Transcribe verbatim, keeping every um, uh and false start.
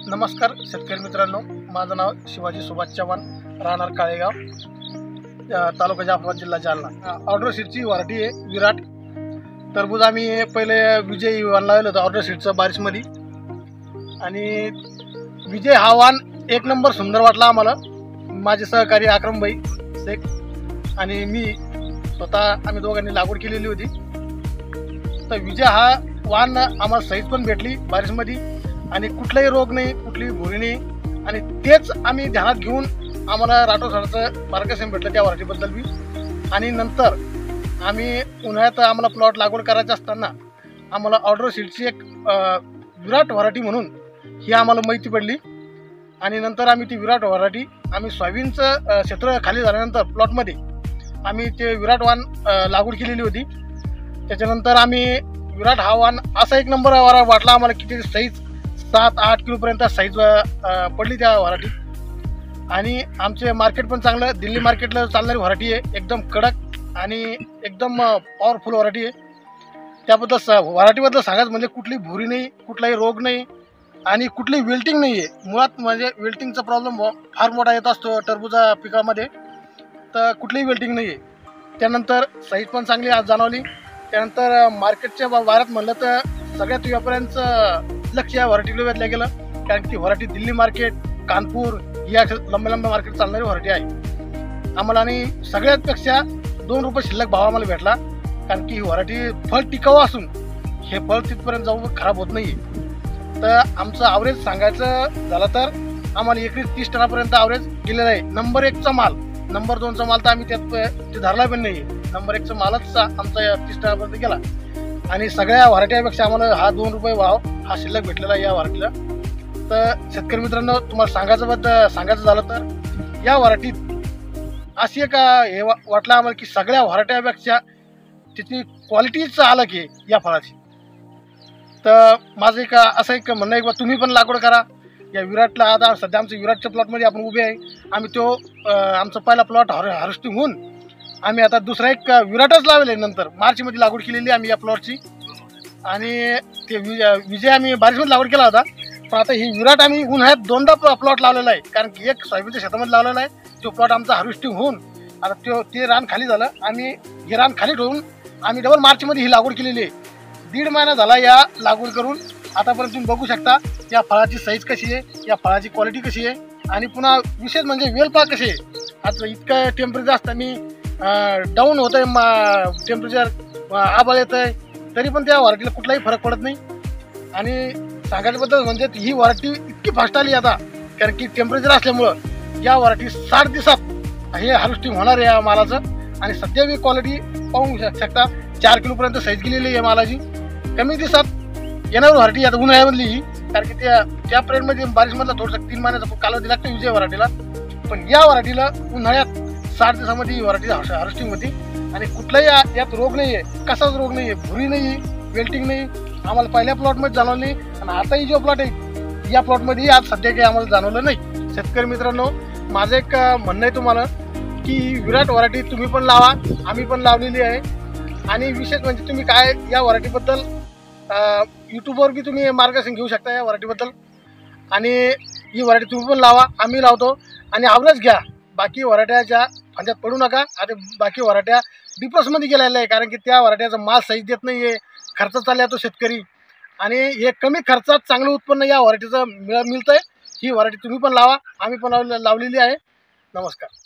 नमस्कार शेतकरी मित्रांनो, माझं नाव शिवाजी सुभाष चव्हाण, राहणार काळेगाव, तालुका जाफराबाद, जिल्हा जालना. ऑर्डर शीटची व्हरायटी आहे विराट टरबूज. आम्ही पहिले विजय वाण लावलं होतं ऑर्डर शीटचं बारिशमध्ये, आणि विजय हा वाण एक नंबर सुंदर वाटला आम्हाला. माझे सहकारी अक्रमभाई शेख आणि मी स्वतः आम्ही दोघांनी लागवड केलेली होती. तर विजय हा वाण आम्हाला साईज पण भेटली बारिशमध्ये, आणि कुठलाही रोग नाही, कुठलीही भुरी नाही, आणि तेच आम्ही ध्यानात घेऊन आम्हाला राठोड सरांचं मार्गदर्शन भेटलं त्या व्हरायटीबद्दल बी. आणि नंतर आम्ही उन्हाळ्यात आम्हाला प्लॉट लागवड करायचं असताना आम्हाला ऑर्डर शीटची एक विराट व्हरायटी म्हणून ही आम्हाला माहिती पडली, आणि नंतर आम्ही ती विराट व्हरायटी आम्ही सोयाबीनचं क्षेत्र खाली झाल्यानंतर प्लॉटमध्ये आम्ही ते विराट वाण लागवड केलेली होती. त्याच्यानंतर आम्ही विराट हा वाण असा एक नंबर वाटला आम्हाला की ते साईज सात आठ किलोपर्यंत साईज पडली त्या व्हरायटीत. आणि आमचे मार्केट पण चांगलं, दिल्ली मार्केटला चालणारी व्हरायटी आहे, एकदम कडक आणि एकदम पॉवरफुल व्हरायटी आहे. त्याबद्दल स व्हरायटीबद्दल सांगायचं म्हणजे कुठली भुरी नाही, कुठलाही रोग नाही, आणि कुठली विल्टिंग नाही आहे. मुळात म्हणजे विल्टिंगचा प्रॉब्लेम फार मोठा येत असतो टरबूजा पिकामध्ये, तर कुठलीही विल्टिंग नाही आहे. त्यानंतर साईज पण चांगली आज जाणवली. त्यानंतर मार्केटच्या वाऱ्यात म्हणलं तर सगळ्यात व्यापाऱ्यांचं लक्ष या व्हरायटीकडे वेधलं गेलं, कारण की व्हरायटी दिल्ली मार्केट, कानपूर या लंब्या लंब्या मार्केट चालणारी व्हरायटी आहे आम्हाला. आणि सगळ्यातपेक्षा दोन रुपये शिल्लक भाव आम्हाला भेटला, कारण की ही व्हरायटी फळ टिकाऊ असून हे फळ तिथपर्यंत जाऊन खराब होत नाही. तर आमचं ॲव्हरेज सांगायचं झालं तर आम्हाला एकरी तीस टनापर्यंत ॲव्हरेज गेलेलं आहे. नंबर एकचा माल, नंबर दोनचा माल तर आम्ही त्यात ते धरला पण नाही. नंबर एकचा मालच आमचा तीस टनापर्यंत गेला, आणि सगळ्या व्हरायटीपेक्षा आम्हाला हा दोन रुपये भाव हा शिल्लक भेटलेला आहे या व्हरायटीला. तर शेतकरी मित्रांनो, तुम्हाला सांगायचं बद्दल सांगायचं झालं तर या व्हरायटीत अशी एक हे वाटलं आम्हाला की सगळ्या व्हरायटीपेक्षा त्याची क्वालिटीच अलग आहे या फळाची. तर माझं एक असं एक म्हणणं आहे की तुम्ही पण लागवड करा या विराटला. आता सध्या आमच्या विराटच्या प्लॉटमध्ये आपण उभे आहे. आम्ही तो आमचा पहिला प्लॉट हार हार्वेस्टिंग होऊन आम्ही आता दुसरा एक विराटच लावले, नंतर मार्चमध्ये लागवड केलेली आम्ही या प्लॉटची. आणि ते विजय आम्ही बारिशमध्ये लागवड केला होता, पण आता ही विराट आम्ही उन्हाळ्यात दोनदा प्लॉट लावलेला आहे, कारण की एक सोयाबीनच्या शेतामध्ये लावलेला आहे. तो प्लॉट आमचा हार्वेस्टिंग होऊन आता तो ते रान खाली झालं, आम्ही हे रान खाली ठेवून आम्ही डबल मार्चमध्ये ही लागवड केलेली आहे. दीड महिना झाला या लागवड करून. आतापर्यंत तुम्ही बघू शकता या फळाची साईज कशी आहे, या फळाची क्वालिटी कशी आहे, आणि पुन्हा विशेष म्हणजे वेलपाळ कशी आहे. आता इतकं टेम्परेचर असताना डाऊन होत आहे टेम्परेचर, आभाळ येत आहे, तरी पण त्या व्हरायटीला कुठलाही फरक पडत नाही. आणि सांगायच्याबद्दल म्हणजे ही व्हरायटी इतकी फास्ट आली आता, कारण की टेम्परेचर असल्यामुळं या व्हरायटी साठ दिवसात हे हार्वेस्टिंग होणार आहे या मालाचं. आणि सध्या मी क्वालिटी पाहू शकता, चार किलोपर्यंत साईज गेलेली आहे मालाची. कमी दिवसात येणार व्हरायटी आता उन्हाळ्यामधली ही, कारण की त्या त्या पिरियडमध्ये बारिशमधला थोडंसं तीन महिन्याचा कालावधी लागतो विजय व्हरायटीला. पण या व्हरायटीला उन्हाळ्यात साठ दिवसामध्ये ही व्हरायटी हार्वेस्टिंग होती, आणि कुठलाही यात रोग नाही आहे, कसाच रोग नाही आहे, भुरी नाही आहे, वेल्टिंग नाही आम्हाला पहिल्या प्लॉटमध्ये जाणवलं नाही. आणि आताही जो प्लॉट आहे या प्लॉटमध्ये आज सध्या काही आम्हाला जाणवलं नाही. शेतकरी मित्रांनो, माझं एक म्हणणं आहे तुम्हाला की विराट व्हरायटी तुम्ही पण लावा, आम्ही पण लावलेली आहे. आणि विशेष म्हणजे तुम्ही काय या व्हरायटीबद्दल यूट्यूबवर बी तुम्ही मार्गदर्शन घेऊ शकता या व्हरायटीबद्दल. आणि ही व्हरायटी तुम्ही पण लावा, आम्ही लावतो, आणि आवडच घ्या. बाकी व्हरायट्याच्या फंद्यात पडू नका. आता बाकी व्हरायट्या डिप्रेसमध्ये गेलेल्या आहे, कारण की त्या व्हरायट्याचा माल साईज देत नाही आहे, खर्च चालला तो शेतकरी, आणि हे कमी खर्चात चांगलं उत्पन्न या व्हरायटीचं मिळ मिळतं आहे. ही व्हरायटी तुम्ही पण लावा, आम्ही पण लाव लावलेली आहे. नमस्कार.